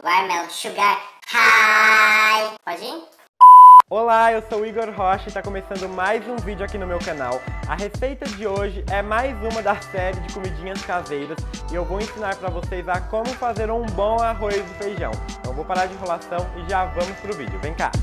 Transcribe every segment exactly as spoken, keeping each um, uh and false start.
Watermelon Sugar High. Pode ir? Olá, eu sou o Igor Rocha e está começando mais um vídeo aqui no meu canal. A receita de hoje é mais uma da série de comidinhas caseiras e eu vou ensinar para vocês a como fazer um bom arroz e feijão. Então eu vou parar de enrolação e já vamos pro vídeo. Vem cá!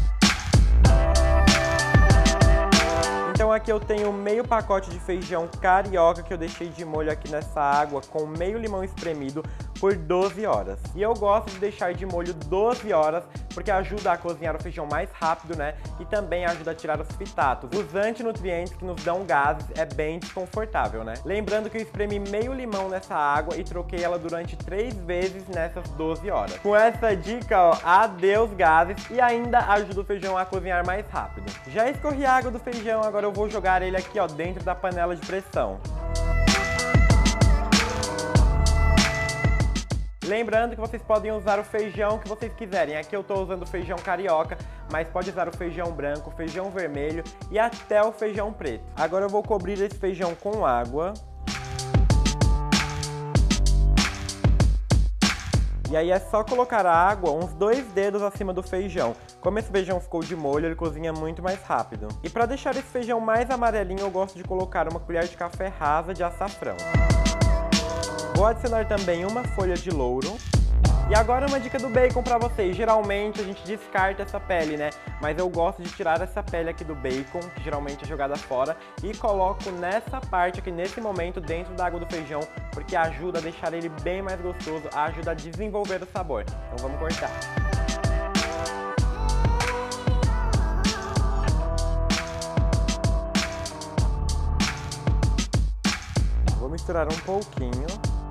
Então aqui eu tenho meio pacote de feijão carioca que eu deixei de molho aqui nessa água com meio limão espremido por doze horas. E eu gosto de deixar de molho doze horas porque ajuda a cozinhar o feijão mais rápido, né? E também ajuda a tirar os fitatos. Os antinutrientes que nos dão gases é bem desconfortável, né? Lembrando que eu espremi meio limão nessa água e troquei ela durante três vezes nessas doze horas. Com essa dica, ó, adeus gases e ainda ajuda o feijão a cozinhar mais rápido. Já escorri a água do feijão, agora eu vou jogar ele aqui, ó, dentro da panela de pressão. Lembrando que vocês podem usar o feijão que vocês quiserem. Aqui eu estou usando o feijão carioca, mas pode usar o feijão branco, o feijão vermelho e até o feijão preto. Agora eu vou cobrir esse feijão com água. E aí é só colocar a água uns dois dedos acima do feijão. Como esse feijão ficou de molho, ele cozinha muito mais rápido. E para deixar esse feijão mais amarelinho, eu gosto de colocar uma colher de café rasa de açafrão. Vou adicionar também uma folha de louro. E agora uma dica do bacon para vocês. Geralmente a gente descarta essa pele, né? Mas eu gosto de tirar essa pele aqui do bacon, que geralmente é jogada fora, e coloco nessa parte aqui, nesse momento, dentro da água do feijão, porque ajuda a deixar ele bem mais gostoso, ajuda a desenvolver o sabor. Então vamos cortar. Vou misturar um pouquinho.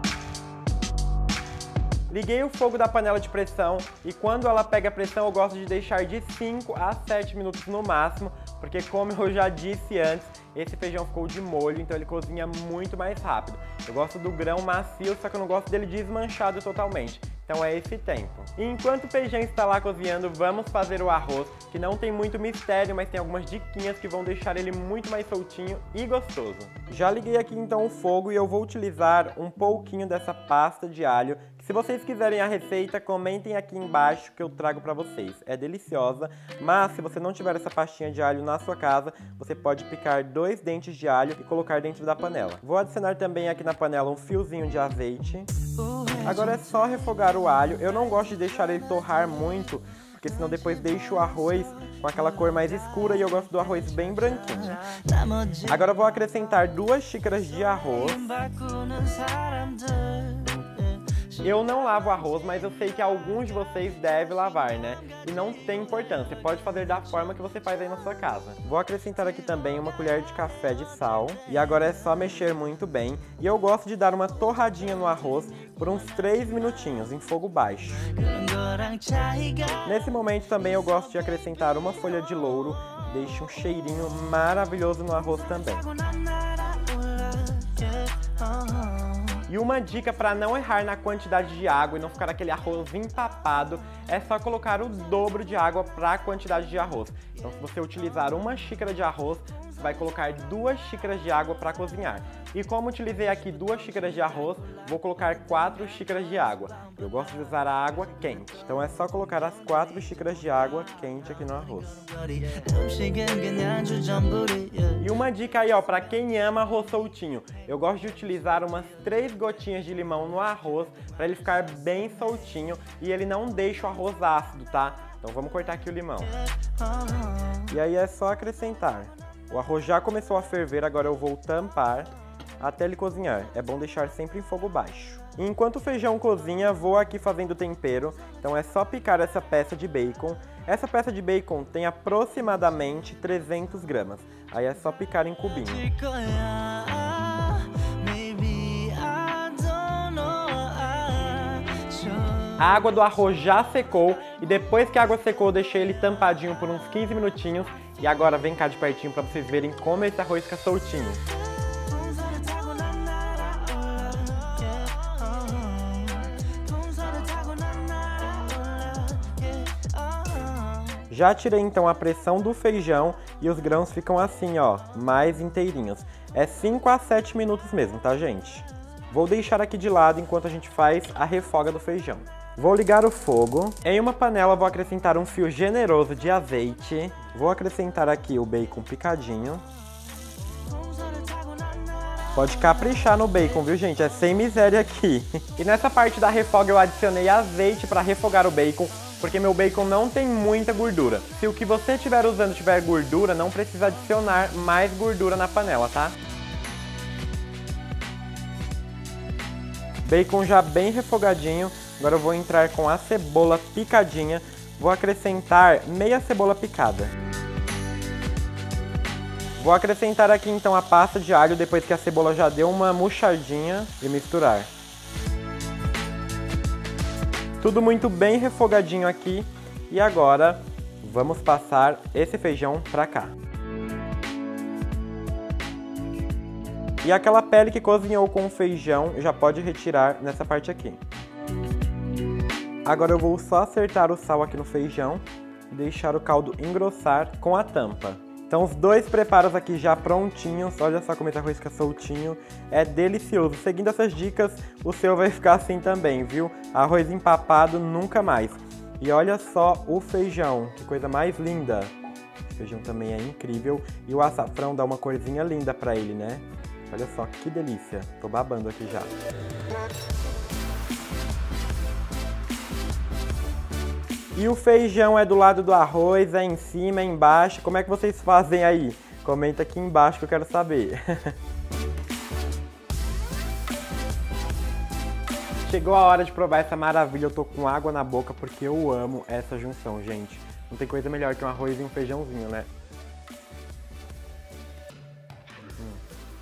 Liguei o fogo da panela de pressão e quando ela pega pressão eu gosto de deixar de cinco a sete minutos no máximo, porque como eu já disse antes, esse feijão ficou de molho, então ele cozinha muito mais rápido. Eu gosto do grão macio, só que eu não gosto dele desmanchado totalmente. Então é esse tempo. E enquanto o feijão está lá cozinhando, vamos fazer o arroz, que não tem muito mistério, mas tem algumas diquinhas que vão deixar ele muito mais soltinho e gostoso. Já liguei aqui então o fogo e eu vou utilizar um pouquinho dessa pasta de alho. Se vocês quiserem a receita, comentem aqui embaixo que eu trago para vocês. É deliciosa, mas se você não tiver essa pastinha de alho na sua casa, você pode picar dois dentes de alho e colocar dentro da panela. Vou adicionar também aqui na panela um fiozinho de azeite. Agora é só refogar o alho. Eu não gosto de deixar ele torrar muito, porque senão depois deixo o arroz com aquela cor mais escura e eu gosto do arroz bem branquinho. Agora eu vou acrescentar duas xícaras de arroz. Eu não lavo arroz, mas eu sei que alguns de vocês devem lavar, né? E não tem importância, pode fazer da forma que você faz aí na sua casa. Vou acrescentar aqui também uma colher de café de sal. E agora é só mexer muito bem. E eu gosto de dar uma torradinha no arroz por uns três minutinhos, em fogo baixo. Nesse momento também eu gosto de acrescentar uma folha de louro. Deixa um cheirinho maravilhoso no arroz também. E uma dica para não errar na quantidade de água e não ficar aquele arroz empapado, é só colocar o dobro de água para a quantidade de arroz. Então se você utilizar uma xícara de arroz, você vai colocar duas xícaras de água para cozinhar. E como utilizei aqui duas xícaras de arroz, vou colocar quatro xícaras de água. Eu gosto de usar a água quente, então é só colocar as quatro xícaras de água quente aqui no arroz. E uma dica aí, ó, para quem ama arroz soltinho, eu gosto de utilizar umas três gotinhas de limão no arroz para ele ficar bem soltinho e ele não deixa o arroz ácido, tá? Então vamos cortar aqui o limão. E aí é só acrescentar. O arroz já começou a ferver, agora eu vou tampar até ele cozinhar. É bom deixar sempre em fogo baixo. E enquanto o feijão cozinha, vou aqui fazendo o tempero. Então é só picar essa peça de bacon. Essa peça de bacon tem aproximadamente trezentos gramas. Aí é só picar em cubinho. A água do arroz já secou e depois que a água secou eu deixei ele tampadinho por uns quinze minutinhos. E agora vem cá de pertinho para vocês verem como esse arroz fica soltinho. Já tirei então a pressão do feijão e os grãos ficam assim, ó, mais inteirinhos. É cinco a sete minutos mesmo, tá, gente? Vou deixar aqui de lado enquanto a gente faz a refoga do feijão. Vou ligar o fogo. Em uma panela vou acrescentar um fio generoso de azeite. Vou acrescentar aqui o bacon picadinho. Pode caprichar no bacon, viu, gente? É sem miséria aqui. E nessa parte da refoga eu adicionei azeite para refogar o bacon, porque meu bacon não tem muita gordura. Se o que você estiver usando tiver gordura, não precisa adicionar mais gordura na panela, tá? Bacon já bem refogadinho. Agora eu vou entrar com a cebola picadinha. Vou acrescentar meia cebola picada. Vou acrescentar aqui então a pasta de alho depois que a cebola já deu uma murchadinha e misturar. Tudo muito bem refogadinho aqui. E agora vamos passar esse feijão pra cá. E aquela pele que cozinhou com o feijão já pode retirar nessa parte aqui. Agora eu vou só acertar o sal aqui no feijão e deixar o caldo engrossar com a tampa. Então os dois preparos aqui já prontinhos, olha só como esse arroz fica soltinho, é delicioso. Seguindo essas dicas, o seu vai ficar assim também, viu? Arroz empapado nunca mais. E olha só o feijão, que coisa mais linda. O feijão também é incrível e o açafrão dá uma corzinha linda pra ele, né? Olha só que delícia, tô babando aqui já. E o feijão é do lado do arroz, é em cima, é embaixo. Como é que vocês fazem aí? Comenta aqui embaixo que eu quero saber. Chegou a hora de provar essa maravilha. Eu tô com água na boca porque eu amo essa junção, gente. Não tem coisa melhor que um arroz e um feijãozinho, né? Hum.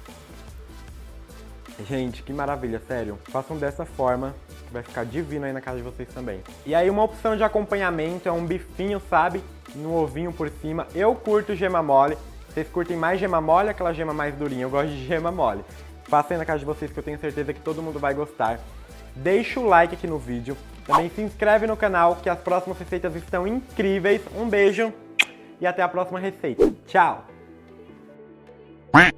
Gente, que maravilha, sério. Façam dessa forma. Vai ficar divino aí na casa de vocês também. E aí uma opção de acompanhamento é um bifinho, sabe? No ovinho por cima. Eu curto gema mole. Vocês curtem mais gema mole ou aquela gema mais durinha? Eu gosto de gema mole. Façam aí na casa de vocês que eu tenho certeza que todo mundo vai gostar. Deixa o like aqui no vídeo. Também se inscreve no canal que as próximas receitas estão incríveis. Um beijo e até a próxima receita. Tchau!